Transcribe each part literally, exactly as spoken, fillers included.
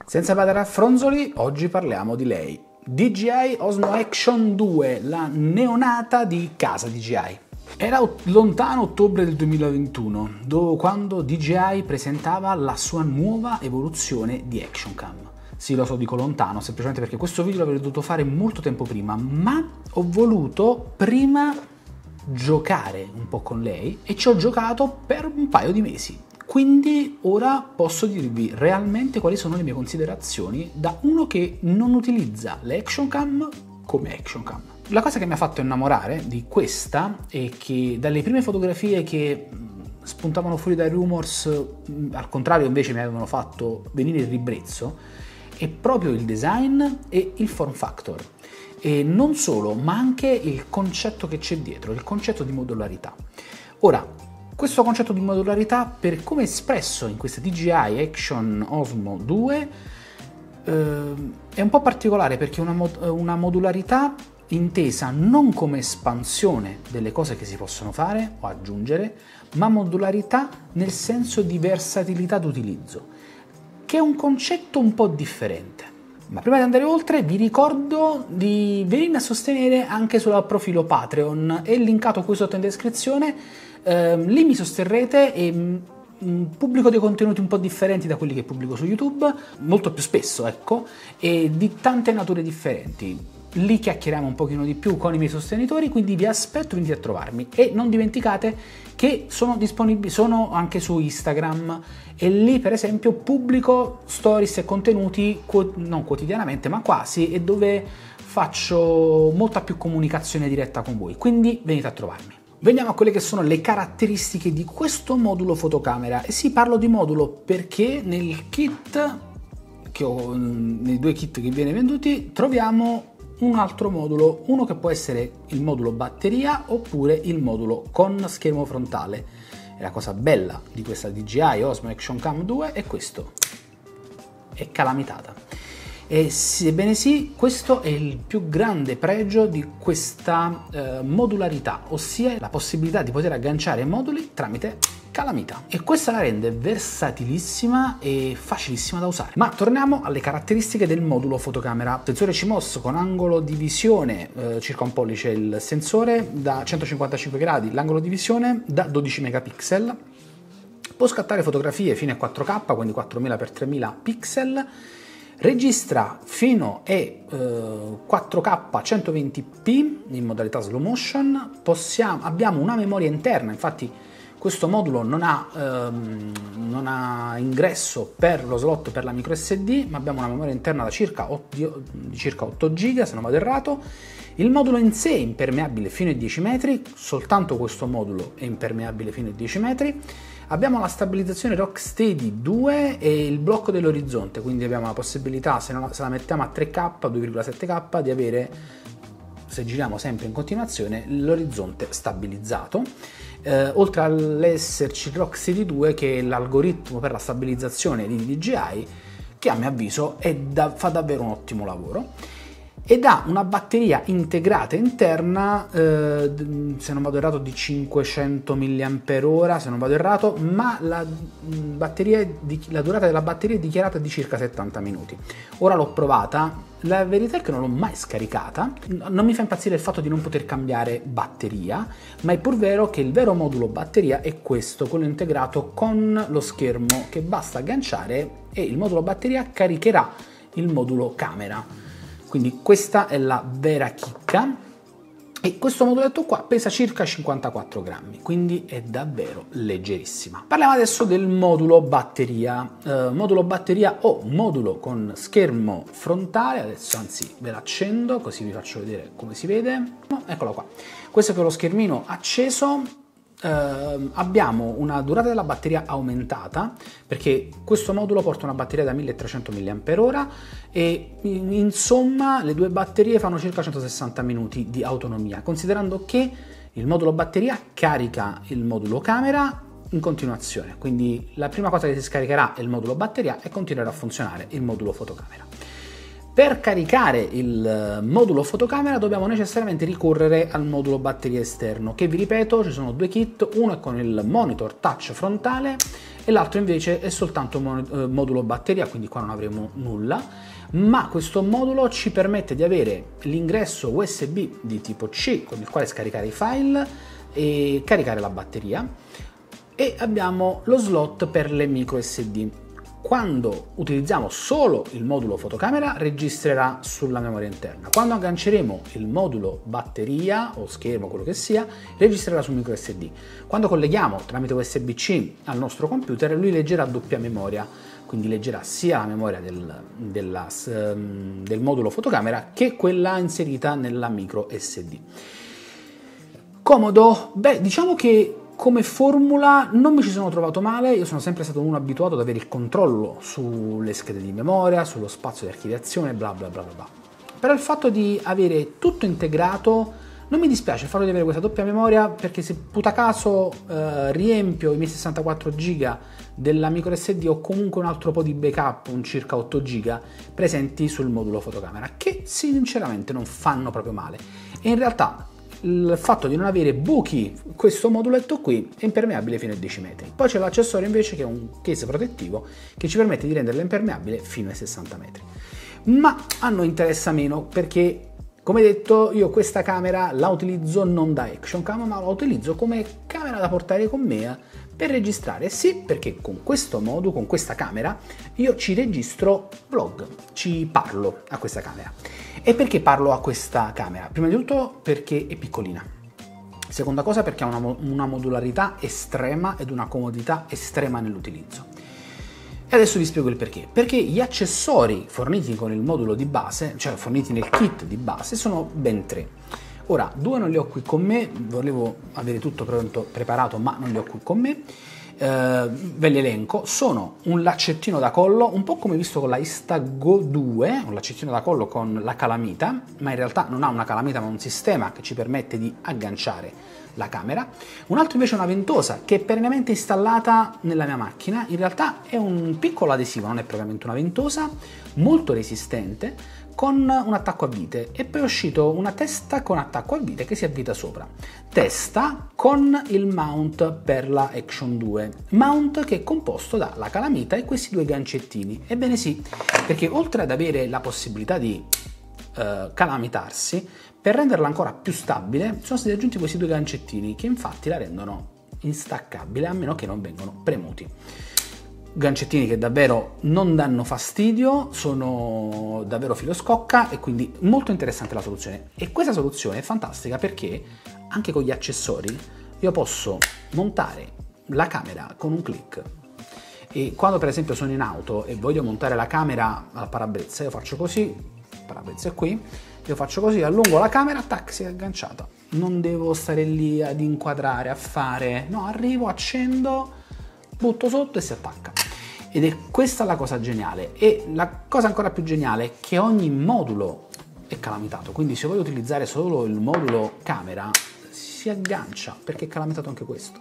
Senza badare a fronzoli, oggi parliamo di lei. D J I Osmo Action due, la neonata di casa D J I. Era lontano ottobre del duemilaventuno, quando D J I presentava la sua nuova evoluzione di Action Cam. Sì, lo so, dico lontano, semplicemente perché questo video l'avrei dovuto fare molto tempo prima, ma ho voluto prima giocare un po' con lei e ci ho giocato per un paio di mesi. Quindi ora posso dirvi realmente quali sono le mie considerazioni da uno che non utilizza le Action Cam come Action Cam. La cosa che mi ha fatto innamorare di questa è che dalle prime fotografie che spuntavano fuori dai rumors, al contrario invece mi avevano fatto venire il ribrezzo, è proprio il design e il form factor. E non solo, ma anche il concetto che c'è dietro, il concetto di modularità. Ora, questo concetto di modularità, per come espresso in questa D J I Action Osmo due, eh, è un po' particolare perché è una, mod una modularità intesa non come espansione delle cose che si possono fare o aggiungere, ma modularità nel senso di versatilità d'utilizzo, che è un concetto un po' differente. Ma prima di andare oltre vi ricordo di venirmi a sostenere anche sul profilo Patreon, è linkato qui sotto in descrizione. Uh, lì mi sosterrete e um, pubblico dei contenuti un po' differenti da quelli che pubblico su YouTube, molto più spesso, ecco, e di tante nature differenti. Lì chiacchieriamo un pochino di più con i miei sostenitori, quindi vi aspetto, venite a trovarmi. E non dimenticate che sono disponibili, sono anche su Instagram, e lì per esempio pubblico stories e contenuti non quotidianamente ma quasi, e dove faccio molta più comunicazione diretta con voi, quindi venite a trovarmi. Veniamo a quelle che sono le caratteristiche di questo modulo fotocamera. E sì, parlo di modulo perché nel kit, che ho, nei due kit che viene venduti, troviamo un altro modulo, uno che può essere il modulo batteria oppure il modulo con schermo frontale. E la cosa bella di questa D J I Osmo Action Cam due è questo, è calamitata. E sebbene sì, questo è il più grande pregio di questa eh, modularità, ossia la possibilità di poter agganciare moduli tramite calamità. E questa la rende versatilissima e facilissima da usare. Ma torniamo alle caratteristiche del modulo fotocamera. Sensore C M O S con angolo di visione eh, circa un pollice il sensore, da centocinquantacinque gradi l'angolo di visione, da dodici megapixel. Può scattare fotografie fino a quattro K, quindi quattromila per tremila pixel. Registra fino a eh, quattro K centoventi p in modalità slow motion. Possiamo, abbiamo una memoria interna, infatti questo modulo non ha, ehm, non ha ingresso per lo slot per la micro S D, ma abbiamo una memoria interna da circa otto, di circa otto giga, se non vado errato. Il modulo in sé è impermeabile fino ai dieci metri, soltanto questo modulo è impermeabile fino ai dieci metri. Abbiamo la stabilizzazione Rocksteady due e il blocco dell'orizzonte, quindi abbiamo la possibilità, se, non, se la mettiamo a tre K, due virgola sette K, di avere, se giriamo sempre in continuazione, l'orizzonte stabilizzato. Eh, oltre all'esserci Rocksteady due, che è l'algoritmo per la stabilizzazione di D J I, che a mio avviso è da, fa davvero un ottimo lavoro. Ed ha una batteria integrata interna, eh, se non vado errato, di cinquecento milliamperi ora, se non vado errato, ma la, batteria di, la durata della batteria è dichiarata di circa settanta minuti. Ora l'ho provata, la verità è che non l'ho mai scaricata, non mi fa impazzire il fatto di non poter cambiare batteria, ma è pur vero che il vero modulo batteria è questo, quello integrato con lo schermo, che basta agganciare e il modulo batteria caricherà il modulo camera. Quindi questa è la vera chicca, e questo moduletto qua pesa circa cinquantaquattro grammi, quindi è davvero leggerissima. Parliamo adesso del modulo batteria, eh, modulo batteria o modulo con schermo frontale. Adesso anzi ve l'accendo così vi faccio vedere come si vede. No, eccolo qua, questo è per lo schermino acceso. Uh, abbiamo una durata della batteria aumentata perché questo modulo porta una batteria da milletrecento milliamperi ora e in, insomma le due batterie fanno circa centosessanta minuti di autonomia, considerando che il modulo batteria carica il modulo camera in continuazione, quindi la prima cosa che si scaricherà è il modulo batteria e continuerà a funzionare il modulo fotocamera. Per caricare il modulo fotocamera dobbiamo necessariamente ricorrere al modulo batteria esterno, che vi ripeto ci sono due kit, uno è con il monitor touch frontale e l'altro invece è soltanto modulo batteria, quindi qua non avremo nulla, ma questo modulo ci permette di avere l'ingresso U S B di tipo C con il quale scaricare i file e caricare la batteria, e abbiamo lo slot per le micro S D. Quando utilizziamo solo il modulo fotocamera registrerà sulla memoria interna, quando agganceremo il modulo batteria o schermo, quello che sia, registrerà su micro S D. Quando colleghiamo tramite U S B C al nostro computer, lui leggerà doppia memoria, quindi leggerà sia la memoria del, della, del modulo fotocamera che quella inserita nella micro S D. Comodo? Beh, diciamo che come formula non mi ci sono trovato male, io sono sempre stato uno abituato ad avere il controllo sulle schede di memoria, sullo spazio di archiviazione, bla bla bla bla bla. Però il fatto di avere tutto integrato non mi dispiace il fatto di avere questa doppia memoria, perché se puta caso eh, riempio i miei sessantaquattro giga della micro S D ho comunque un altro po' di backup, un circa otto giga presenti sul modulo fotocamera, che sinceramente non fanno proprio male. E in realtà il fatto di non avere buchi, questo moduletto qui è impermeabile fino a dieci metri. Poi c'è l'accessorio invece che è un case protettivo che ci permette di renderlo impermeabile fino ai sessanta metri. Ma a noi interessa meno perché, come detto, io questa camera la utilizzo non da action cam, ma la utilizzo come camera da portare con me per registrare. Sì, perché con questo modo, con questa camera, io ci registro vlog, ci parlo a questa camera. E perché parlo a questa camera? Prima di tutto perché è piccolina. Seconda cosa perché ha una, una modularità estrema ed una comodità estrema nell'utilizzo. E adesso vi spiego il perché. Perché gli accessori forniti con il modulo di base, cioè forniti nel kit di base, sono ben tre. Ora, due non li ho qui con me, volevo avere tutto pronto, preparato, ma non li ho qui con me. Uh, ve li elenco. Sono un laccettino da collo, un po' come visto con la Instago due, un laccettino da collo con la calamita, ma in realtà non ha una calamita ma un sistema che ci permette di agganciare la camera. Un altro invece è una ventosa che è perennemente installata nella mia macchina, in realtà è un piccolo adesivo, non è propriamente una ventosa, molto resistente, con un attacco a vite, e poi è uscito una testa con attacco a vite che si avvita sopra. Testa con il mount per la Action due, mount che è composto dalla calamita e questi due gancettini. Ebbene sì, perché oltre ad avere la possibilità di eh, calamitarsi, per renderla ancora più stabile sono stati aggiunti questi due gancettini che infatti la rendono instaccabile a meno che non vengano premuti. Gancettini che davvero non danno fastidio, sono davvero filo scocca e quindi molto interessante la soluzione. E questa soluzione è fantastica perché anche con gli accessori io posso montare la camera con un click, e quando per esempio sono in auto e voglio montare la camera al parabrezza, io faccio così, il parabrezza è qui, io faccio così, allungo la camera, tac, si è agganciata, non devo stare lì ad inquadrare, a fare, no, arrivo, accendo, butto sotto e si attacca. Ed è questa la cosa geniale. E la cosa ancora più geniale è che ogni modulo è calamitato, quindi se voglio utilizzare solo il modulo camera si aggancia perché è calamitato anche questo.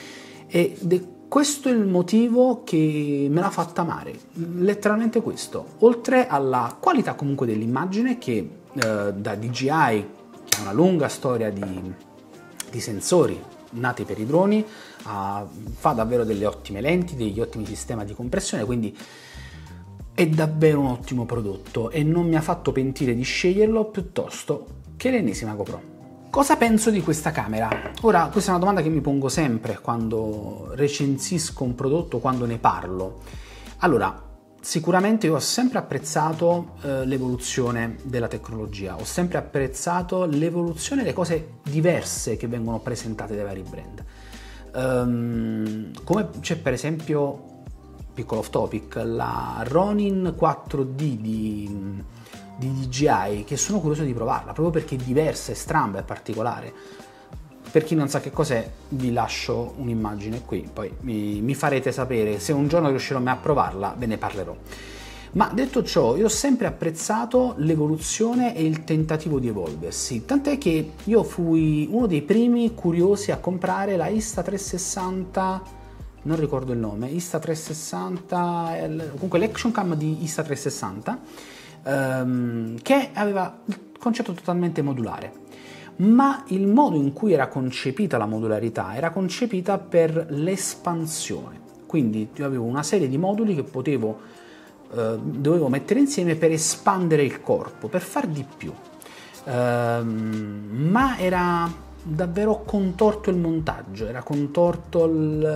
Ed è questo il motivo che me l'ha fatta amare, letteralmente questo, oltre alla qualità comunque dell'immagine che eh, da D J I, che ha una lunga storia di, di sensori nati per i droni, uh, fa davvero delle ottime lenti, degli ottimi sistemi di compressione, quindi è davvero un ottimo prodotto e non mi ha fatto pentire di sceglierlo piuttosto che l'ennesima GoPro. Cosa penso di questa camera? Ora, questa è una domanda che mi pongo sempre quando recensisco un prodotto, quando ne parlo. Allora, sicuramente io ho sempre apprezzato eh, l'evoluzione della tecnologia, ho sempre apprezzato l'evoluzione delle cose diverse che vengono presentate dai vari brand. Um, come c'è per esempio, piccolo off topic, la Ronin quattro D di, di D J I, che sono curioso di provarla, proprio perché è diversa, è stramba, è particolare. Per chi non sa che cos'è, vi lascio un'immagine qui, poi mi, mi farete sapere, se un giorno riuscirò a provarla ve ne parlerò. Ma detto ciò, io ho sempre apprezzato l'evoluzione e il tentativo di evolversi, tant'è che io fui uno dei primi curiosi a comprare la Insta360, non ricordo il nome, Insta360, comunque l'action cam di Insta360, ehm, che aveva il concetto totalmente modulare. Ma il modo in cui era concepita la modularità era concepita per l'espansione. Quindi io avevo una serie di moduli che potevo, eh, dovevo mettere insieme per espandere il corpo, per far di più. Um, ma era davvero contorto il montaggio, era contorto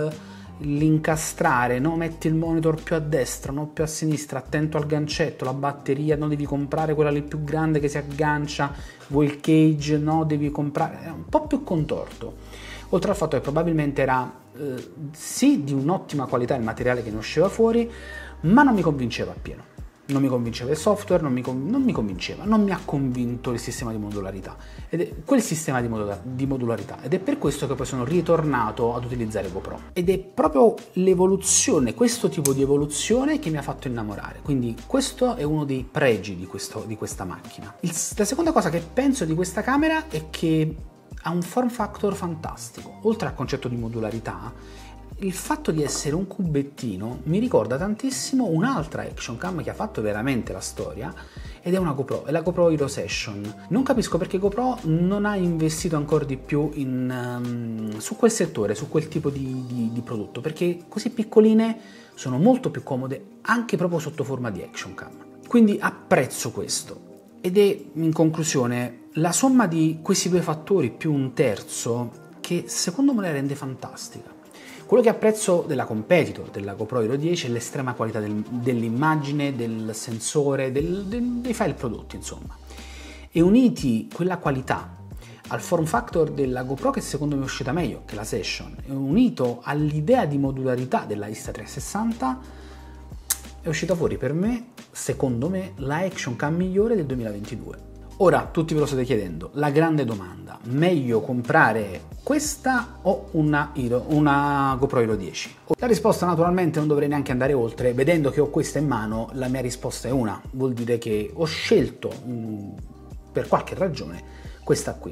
l'incastrare, no? Metti il monitor più a destra, non più a sinistra, attento al gancetto, la batteria, no? Devi comprare quella lì più grande che si aggancia, vuoi il cage, no? Devi comprare, era un po' più contorto, oltre al fatto che probabilmente era eh, sì di un'ottima qualità il materiale che ne usciva fuori, ma non mi convinceva appieno. Non mi convinceva il software, non mi, non mi convinceva, non mi ha convinto il sistema di modularità, ed è quel sistema di, modula, di modularità, ed è per questo che poi sono ritornato ad utilizzare GoPro. Ed è proprio l'evoluzione, questo tipo di evoluzione che mi ha fatto innamorare, quindi questo è uno dei pregi di, questo, di questa macchina. Il, la seconda cosa che penso di questa camera è che ha un form factor fantastico, oltre al concetto di modularità. Il fatto di essere un cubettino mi ricorda tantissimo un'altra action cam che ha fatto veramente la storia, ed è una GoPro, è la GoPro Hero Session. Non capisco perché GoPro non ha investito ancora di più in, um, su quel settore, su quel tipo di, di, di prodotto, perché così piccoline sono molto più comode anche proprio sotto forma di action cam. Quindi apprezzo questo. Ed è, in conclusione, la somma di questi due fattori più un terzo che secondo me la rende fantastica. Quello che apprezzo della competitor, della GoPro Hero dieci, è l'estrema qualità del, dell'immagine, del sensore, del, del, dei file prodotti, insomma. E uniti quella qualità al form factor della GoPro, che secondo me è uscita meglio che la Session, e unito all'idea di modularità della Insta360, è uscita fuori per me, secondo me, la action cam migliore del duemilaventidue. Ora, tutti ve lo state chiedendo, la grande domanda: meglio comprare questa o una, Hero, una GoPro Hero dieci? La risposta naturalmente non dovrei neanche andare oltre, vedendo che ho questa in mano, la mia risposta è una, vuol dire che ho scelto mh, per qualche ragione questa qui.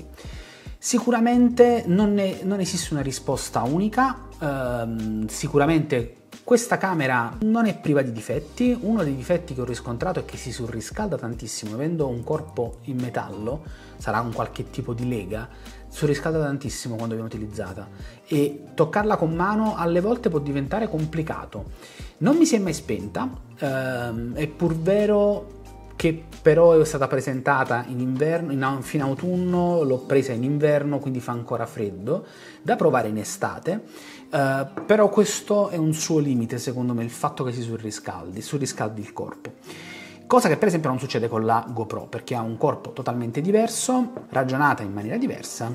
Sicuramente non, è, non esiste una risposta unica, ehm, sicuramente questa camera non è priva di difetti. Uno dei difetti che ho riscontrato è che si surriscalda tantissimo, avendo un corpo in metallo, sarà un qualche tipo di lega, surriscalda tantissimo quando viene utilizzata, e toccarla con mano alle volte può diventare complicato. Non mi si è mai spenta, ehm, è pur vero che però è stata presentata in inverno, in fine autunno, l'ho presa in inverno, quindi fa ancora freddo, da provare in estate, eh, però questo è un suo limite secondo me, il fatto che si surriscaldi, surriscaldi il corpo. Cosa che per esempio non succede con la GoPro, perché ha un corpo totalmente diverso, ragionata in maniera diversa,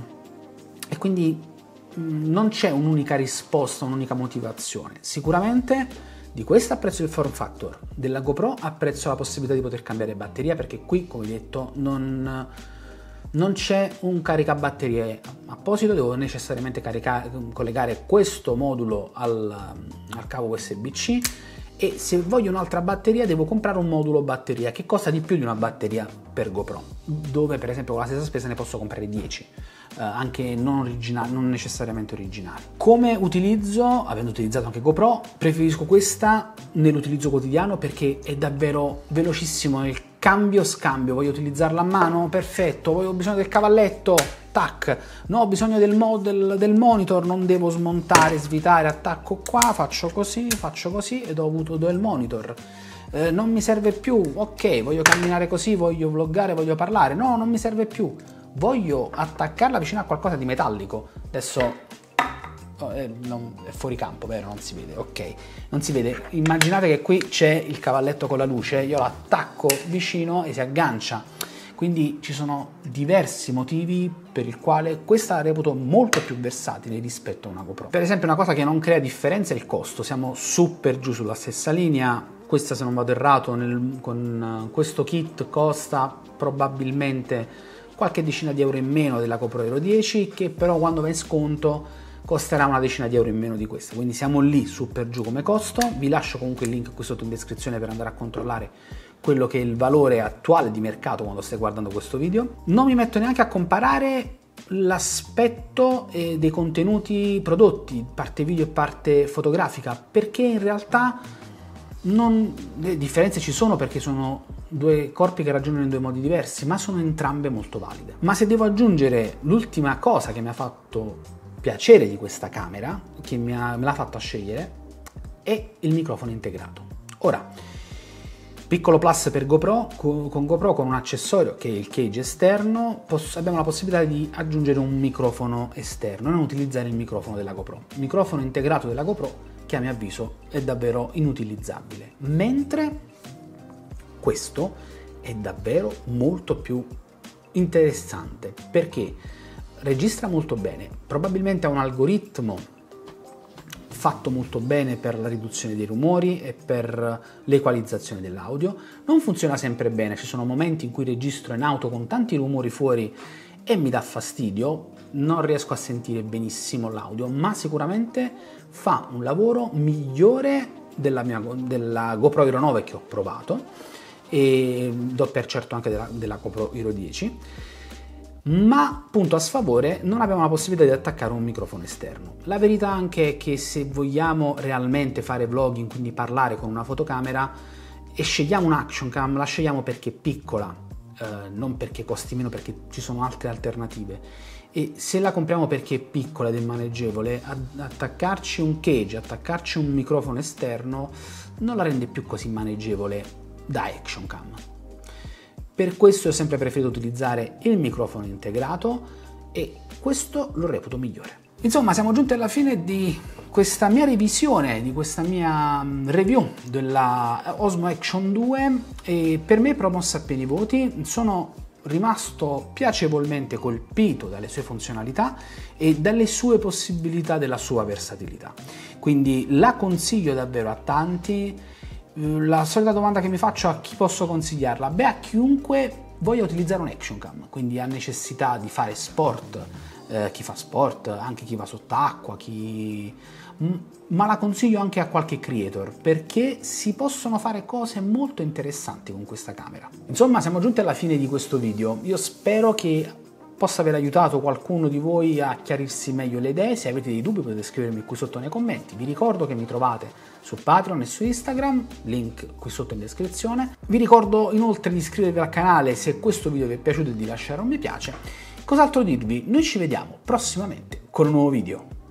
e quindi mh, non c'è un'unica risposta, un'unica motivazione. Sicuramente di questa apprezzo il form factor, della GoPro apprezzo la possibilità di poter cambiare batteria, perché qui, come detto, non, non c'è un caricabatterie apposito, devo necessariamente caricare, collegare questo modulo al, al cavo U S B C, e se voglio un'altra batteria devo comprare un modulo batteria che costa di più di una batteria per GoPro, dove per esempio con la stessa spesa ne posso comprare dieci, eh, anche non, originali, non necessariamente originali. Come utilizzo, avendo utilizzato anche GoPro, preferisco questa nell'utilizzo quotidiano perché è davvero velocissimo il cambio scambio. Voglio utilizzarla a mano? Perfetto. Ho bisogno del cavalletto? Tac. No, ho bisogno del, mod, del, del monitor, non devo smontare, svitare, attacco qua, faccio così, faccio così ed ho avuto do il monitor. Eh, non mi serve più, ok, voglio camminare così, voglio vloggare, voglio parlare, no, non mi serve più, voglio attaccarla vicino a qualcosa di metallico. Adesso oh, eh, non, è fuori campo, vero? Non si vede, ok, non si vede. Immaginate che qui c'è il cavalletto con la luce, io l'attacco vicino e si aggancia. Quindi ci sono diversi motivi per il quale questa la reputo molto più versatile rispetto a una GoPro. Per esempio, una cosa che non crea differenza è il costo, siamo su per giù sulla stessa linea. Questa, se non vado errato, nel, con questo kit costa probabilmente qualche decina di euro in meno della GoPro Hero dieci, che però quando va in sconto costerà una decina di euro in meno di questa, quindi siamo lì su per giù come costo. Vi lascio comunque il link qui sotto in descrizione per andare a controllare quello che è il valore attuale di mercato quando stai guardando questo video. Non mi metto neanche a comparare l'aspetto eh, dei contenuti prodotti, parte video e parte fotografica, perché in realtà non, le differenze ci sono, perché sono due corpi che ragionano in due modi diversi, ma sono entrambe molto valide. Ma se devo aggiungere l'ultima cosa che mi ha fatto piacere di questa camera, che mi ha, me l'ha fatto scegliere, è il microfono integrato. Ora, piccolo plus per GoPro, con GoPro con un accessorio che è il cage esterno abbiamo la possibilità di aggiungere un microfono esterno e non utilizzare il microfono della GoPro. Il microfono integrato della GoPro, che a mio avviso è davvero inutilizzabile, mentre questo è davvero molto più interessante perché registra molto bene, probabilmente ha un algoritmo fatto molto bene per la riduzione dei rumori e per l'equalizzazione dell'audio. Non funziona sempre bene, ci sono momenti in cui registro in auto con tanti rumori fuori e mi dà fastidio, non riesco a sentire benissimo l'audio, ma sicuramente fa un lavoro migliore della, mia, della GoPro Hero nove che ho provato e do per certo anche della, della GoPro Hero dieci. Ma punto a sfavore, non abbiamo la possibilità di attaccare un microfono esterno. La verità anche è che se vogliamo realmente fare vlogging, quindi parlare con una fotocamera e scegliamo un action cam, la scegliamo perché è piccola, eh, non perché costi meno, perché ci sono altre alternative. E se la compriamo perché è piccola ed è maneggevole, attaccarci un cage, attaccarci un microfono esterno non la rende più così maneggevole da action cam. Per questo ho sempre preferito utilizzare il microfono integrato e questo lo reputo migliore. Insomma, siamo giunti alla fine di questa mia revisione, di questa mia review della Osmo Action due e per me promossa a pieni voti. Sono rimasto piacevolmente colpito dalle sue funzionalità e dalle sue possibilità, della sua versatilità. Quindi la consiglio davvero a tanti. La solita domanda che mi faccio: a chi posso consigliarla? Beh, a chiunque voglia utilizzare un action cam, quindi ha necessità di fare sport, eh, chi fa sport, anche chi va sott'acqua, chi... ma la consiglio anche a qualche creator perché si possono fare cose molto interessanti con questa camera. Insomma, siamo giunti alla fine di questo video. Io spero che possa aver aiutato qualcuno di voi a chiarirsi meglio le idee. Se avete dei dubbi potete scrivermi qui sotto nei commenti. Vi ricordo che mi trovate su Patreon e su Instagram, link qui sotto in descrizione. Vi ricordo inoltre di iscrivervi al canale se questo video vi è piaciuto e di lasciare un mi piace. Cos'altro dirvi? Noi ci vediamo prossimamente con un nuovo video.